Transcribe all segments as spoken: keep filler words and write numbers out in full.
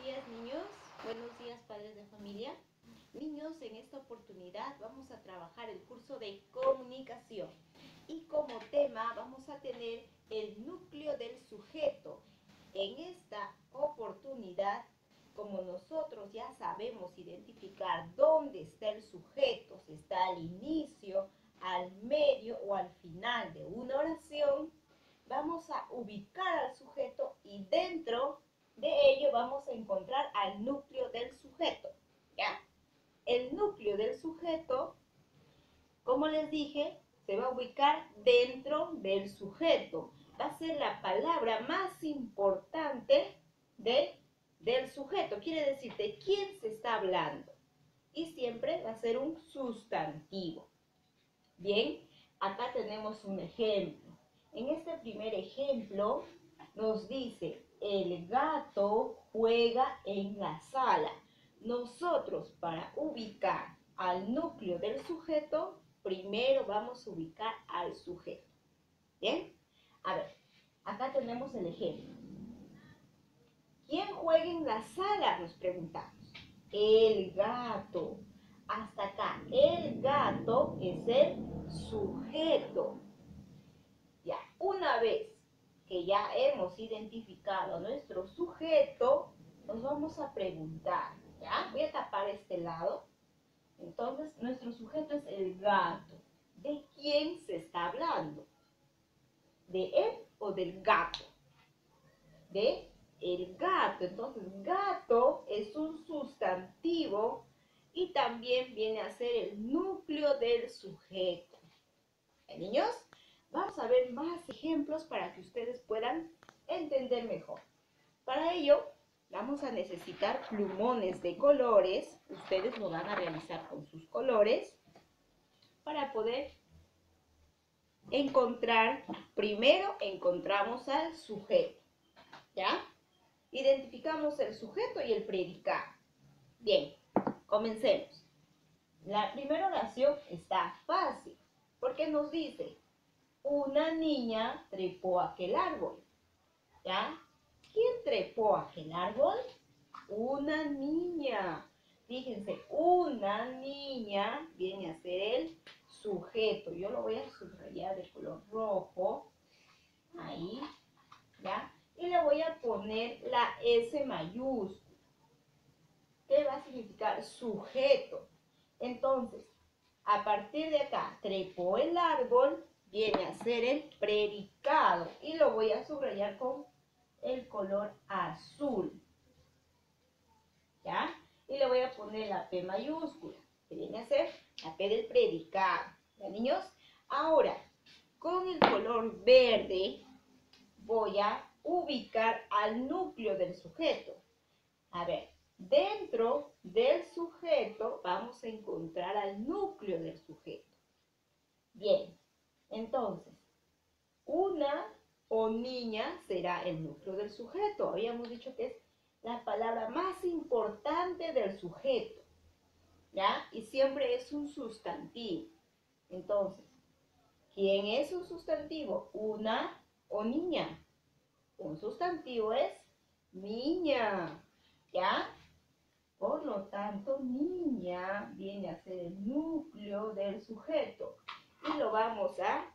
días, niños. Buenos días, padres de familia. Niños, en esta oportunidad vamos a trabajar el curso de comunicación y como tema vamos a tener el núcleo del sujeto. En esta oportunidad, como nosotros ya sabemos identificar dónde está el sujeto, si está al inicio, al medio o al final de una oración, vamos a ubicar al sujeto y dentro de ello vamos a encontrar al núcleo del sujeto, ¿ya? El núcleo del sujeto, como les dije, se va a ubicar dentro del sujeto. Va a ser la palabra más importante de, del sujeto. Quiere decir de quién se está hablando. Y siempre va a ser un sustantivo. Bien, acá tenemos un ejemplo. En este primer ejemplo nos dice, el gato juega en la sala. Nosotros, para ubicar al núcleo del sujeto, primero vamos a ubicar al sujeto. ¿Bien? A ver, acá tenemos el ejemplo. ¿Quién juega en la sala? Nos preguntamos. El gato. Hasta acá, el gato es el sujeto. Ya, una vez que ya hemos identificado a nuestro sujeto, nos vamos a preguntar, ¿ya? Voy a tapar este lado. Entonces, nuestro sujeto es el gato. ¿De quién se está hablando? ¿De él o del gato? De el gato. Entonces, gato es un sustantivo y también viene a ser el núcleo del sujeto. ¿Eh, niños? Vamos a ver más ejemplos para que ustedes puedan entender mejor. Para ello, vamos a necesitar plumones de colores. Ustedes lo van a realizar con sus colores para poder encontrar. Primero encontramos al sujeto, ¿ya? Identificamos el sujeto y el predicado. Bien, comencemos. La primera oración está fácil porque nos dice, una niña trepó aquel árbol, ¿ya? ¿Quién trepó aquel árbol? Una niña. Fíjense, una niña viene a ser el sujeto. Yo lo voy a subrayar de color rojo. Ahí, ¿ya? Y le voy a poner la S mayúscula. ¿Qué va a significar? Sujeto. Entonces, a partir de acá, trepó el árbol, viene a ser el predicado. Y lo voy a subrayar con el color azul. ¿Ya? Y le voy a poner la P mayúscula, que viene a ser la P del predicado. ¿Ya, niños? Ahora, con el color verde, voy a ubicar al núcleo del sujeto. A ver, dentro del sujeto vamos a encontrar al núcleo del sujeto. Bien, entonces, una o niña será el núcleo del sujeto. Habíamos dicho que es la palabra más importante del sujeto, ¿ya? Y siempre es un sustantivo. Entonces, ¿quién es un sustantivo? Una o niña. Un sustantivo es niña, ¿ya? Por lo tanto, niña viene a ser el núcleo del sujeto. Y lo vamos a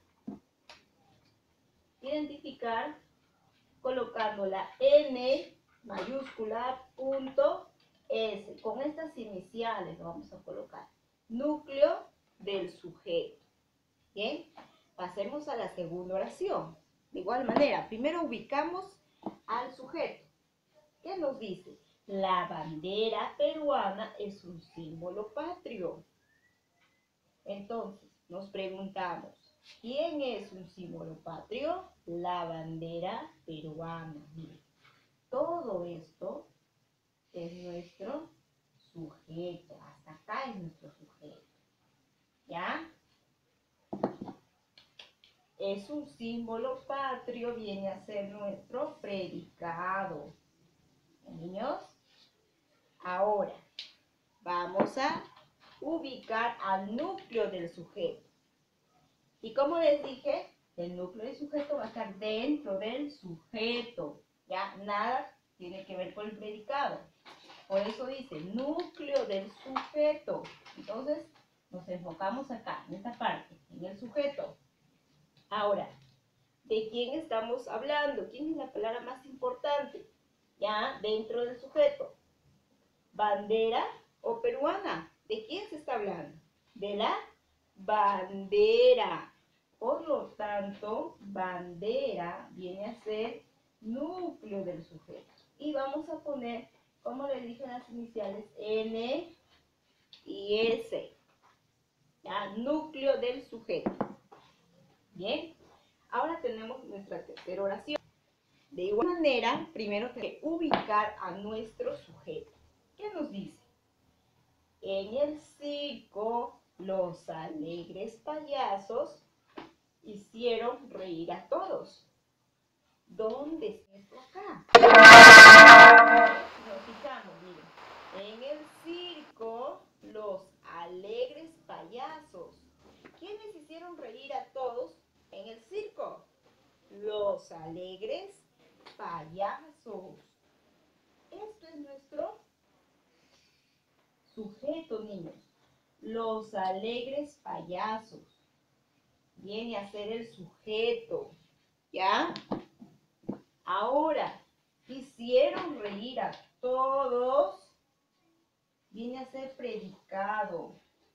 identificar colocando la N mayúscula punto S. Con estas iniciales lo vamos a colocar. Núcleo del sujeto. Bien, pasemos a la segunda oración. De igual manera, primero ubicamos al sujeto. ¿Qué nos dice? La bandera peruana es un símbolo patrio. Entonces, nos preguntamos, ¿quién es un símbolo patrio? La bandera peruana. Miren, todo esto es nuestro sujeto. Hasta acá es nuestro sujeto. ¿Ya? Es un símbolo patrio, viene a ser nuestro predicado. ¿Niños? Ahora, vamos a ubicar al núcleo del sujeto. Y como les dije, el núcleo del sujeto va a estar dentro del sujeto. Ya nada tiene que ver con el predicado. Por eso dice núcleo del sujeto. Entonces, nos enfocamos acá, en esta parte, en el sujeto. Ahora, ¿de quién estamos hablando? ¿Quién es la palabra más importante? Ya, dentro del sujeto. ¿Bandera o peruana? ¿De quién se está hablando? De la bandera. Por lo tanto, bandera viene a ser núcleo del sujeto. Y vamos a poner, como le dije en las iniciales, N y S. ¿Ya? Núcleo del sujeto. Bien. Ahora tenemos nuestra tercera oración. De igual manera, primero tenemos que ubicar a nuestro sujeto. ¿Qué nos dice? En el circo, los alegres payasos hicieron reír a todos. ¿Dónde está esto acá? Nos fijamos, miren. En el circo, los alegres payasos. ¿Quiénes hicieron reír a todos en el circo? Los alegres payasos. Esto es nuestro sujeto, niños. Los alegres payasos. Viene a ser el sujeto. ¿Ya? Ahora, hicieron reír a todos. Viene a ser predicado.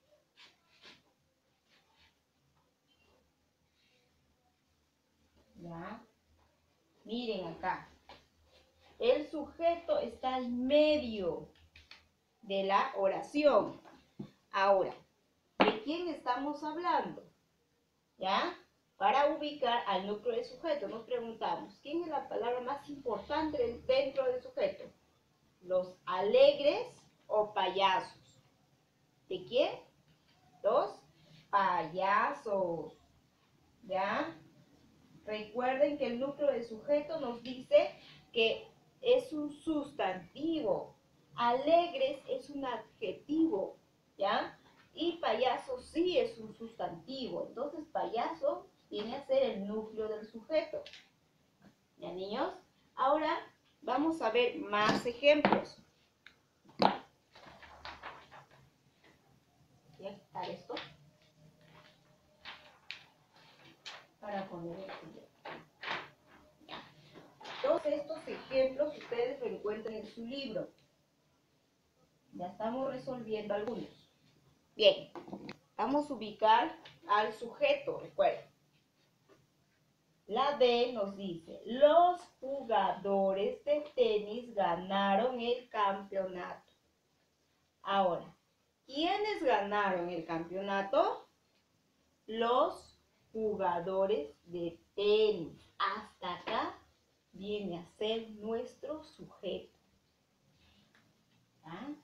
¿Ya? Miren acá. El sujeto está en medio de la oración. Ahora, ¿de quién estamos hablando? ¿Ya? Para ubicar al núcleo del sujeto, nos preguntamos, ¿quién es la palabra más importante dentro del sujeto? ¿Los alegres o payasos? ¿De quién? Los payasos. ¿Ya? Recuerden que el núcleo del sujeto nos dice que es un sustantivo. Alegres es un adjetivo, ¿ya? Y payaso sí es un sustantivo. Entonces, payaso viene a ser el núcleo del sujeto. ¿Ya, niños? Ahora vamos a ver más ejemplos. Voy a quitar esto para poner el siguiente. Todos estos ejemplos ustedes lo encuentran en su libro. Ya estamos resolviendo algunos. Bien, vamos a ubicar al sujeto, recuerden. La D nos dice, los jugadores de tenis ganaron el campeonato. Ahora, ¿quiénes ganaron el campeonato? Los jugadores de tenis. Hasta acá viene a ser nuestro sujeto. ¿Ah?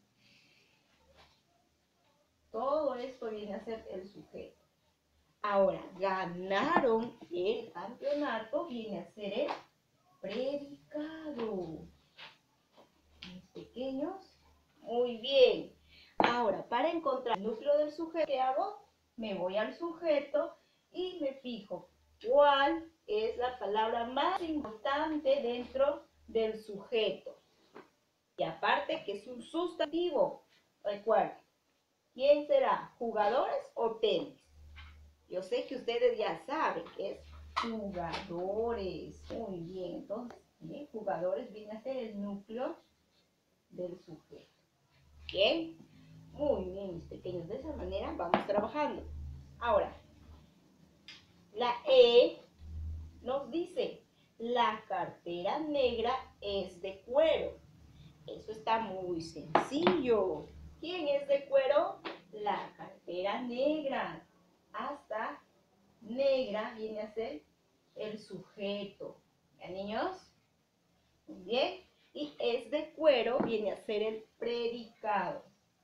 Todo esto viene a ser el sujeto. Ahora, ganaron el campeonato, viene a ser el predicado. Mis pequeños, muy bien. Ahora, para encontrar el núcleo del sujeto, ¿qué hago? Me voy al sujeto y me fijo cuál es la palabra más importante dentro del sujeto. Y aparte que es un sustantivo, recuerden, ¿quién será? ¿Jugadores o tenis? Yo sé que ustedes ya saben que es jugadores. Muy bien, entonces, ¿bien? Jugadores viene a ser el núcleo del sujeto. ¿Bien? Muy bien, mis pequeños. De esa manera vamos trabajando. Ahora, la E nos dice, la cartera negra es de cuero. Eso está muy sencillo. ¿Quién es de cuero? La cartera negra. Hasta negra viene a ser el sujeto. ¿Ya, niños? Muy bien. Y es de cuero viene a ser el predicado.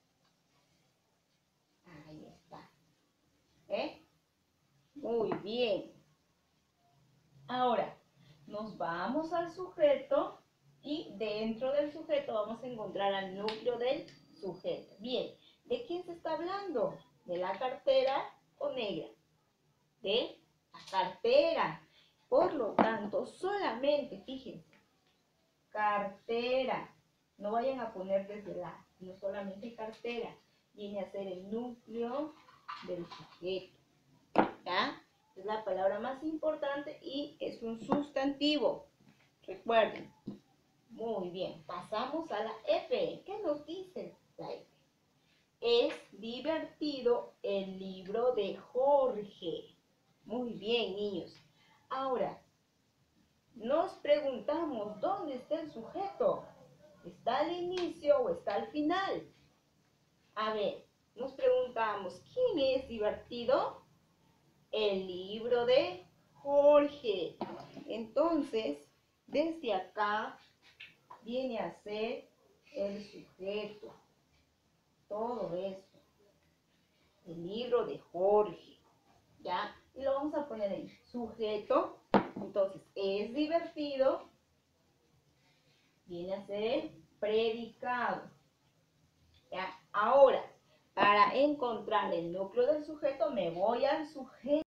Ahí está. ¿Eh? Muy bien. Ahora, nos vamos al sujeto y dentro del sujeto vamos a encontrar al núcleo del sujeto. Bien, ¿de quién se está hablando? ¿De la cartera o negra? De la cartera. Por lo tanto, solamente, fíjense, cartera. No vayan a poner desde la, no solamente cartera, viene a ser el núcleo del sujeto. ¿Ya? Es la palabra más importante y es un sustantivo. Recuerden. Muy bien, pasamos a la F. ¿Qué nos dice la F? Es divertido el libro de Jorge. Muy bien, niños. Ahora, nos preguntamos, ¿dónde está el sujeto? ¿Está al inicio o está al final? A ver, nos preguntamos, ¿quién es divertido? El libro de Jorge. Entonces, desde acá viene a ser el sujeto. Todo esto. El libro de Jorge. ¿Ya? Y lo vamos a poner en sujeto. Entonces, es divertido. Viene a ser el predicado. ¿Ya? Ahora, para encontrar el núcleo del sujeto, me voy al sujeto.